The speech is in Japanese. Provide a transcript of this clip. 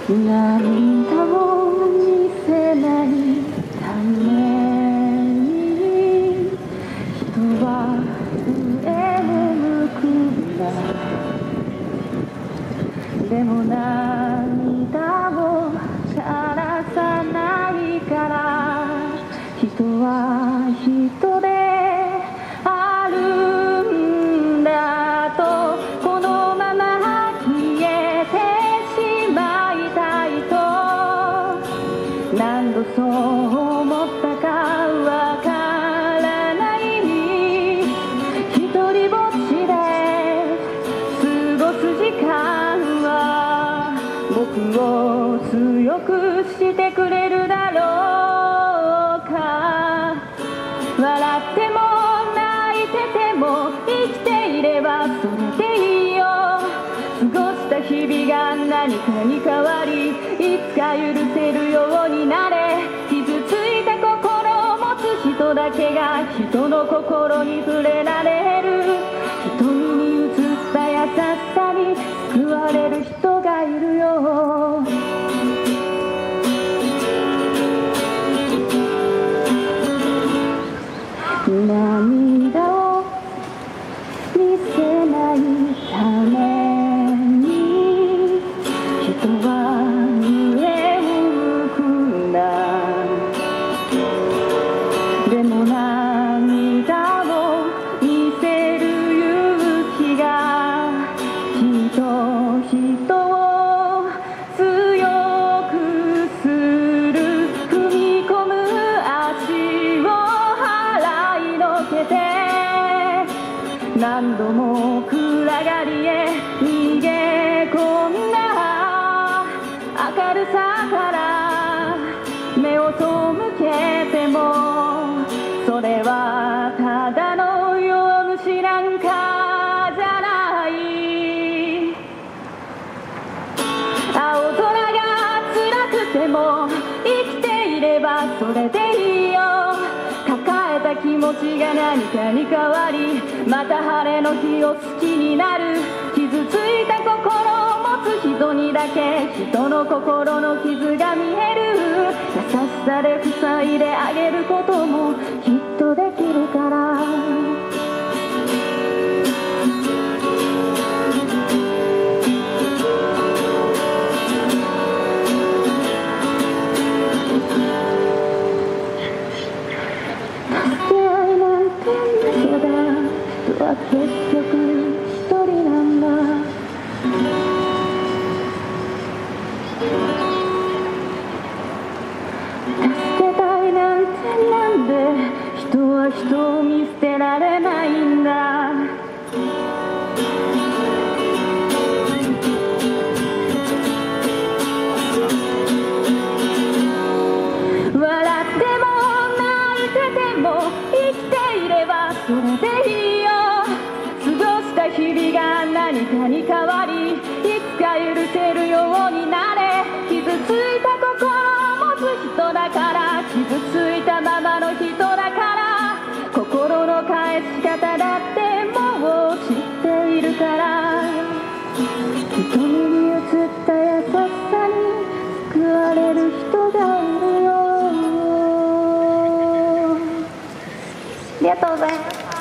涙を見せないために人は上を向くんだ。でも涙を枯らさないから人は人であるんだと、このまま消えてしまいたいと何度そう思ったかわからない。一人ぼっちで過ごす時間は僕を強くしてくれるだろうか。笑っても泣いてても生きていればそれでいいよ。過ごした日々が何かに変わりいつか許せるようになれ。傷ついた心を持つ人だけが人の心に触れられる。瞳に映った優しさに救われる人がいるよ。涙を見せないために人は上を向くんだ。でも涙を見せる勇気がきっと人を強くする。踏み込む足を払いのけて何度も暗がりへ逃げ込んだ。明るさから目を背けてもそれはただの弱虫なんかじゃない。青空が辛くても生きていればそれでいいよ。抱えた気持ちが何かに変わりまた晴れの日を好きになる。傷ついた心を持つ人にだけ人の心の傷が見える。優しさで塞いであげることもきっとできるから。結局一人なんだ。助けたいなんてなんで人は人を見捨てられないんだ。笑っても泣いてても生きていればそれでいいよ。日々が何かに変わりいつか許せるようになれ。